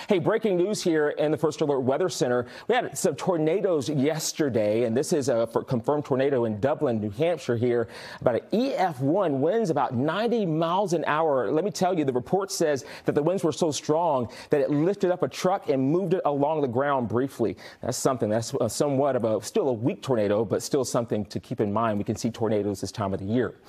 Hey, breaking news here in the First Alert Weather Center. We had some tornadoes yesterday, and this is a confirmed tornado in Dublin, New Hampshire here. About an EF1, winds about 90 miles an hour. Let me tell you, the report says that the winds were so strong that it lifted up a truck and moved it along the ground briefly. That's something. That's somewhat of still a weak tornado, but still something to keep in mind. We can see tornadoes this time of the year.